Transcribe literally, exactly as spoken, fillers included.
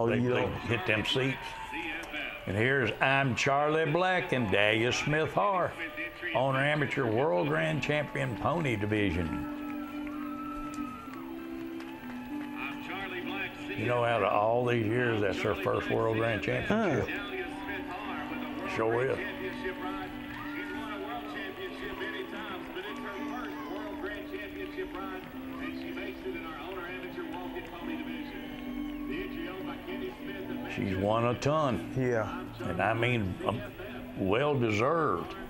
Oh, they, you they don't? hit them seats. And here's I'm Charlie Black and Dahlia Smith Har, owner amateur world grand champion pony division. You know, out of all these years, that's her first world grand championship. Huh. Sure is. She's won a ton. Yeah. And I mean, um, well deserved.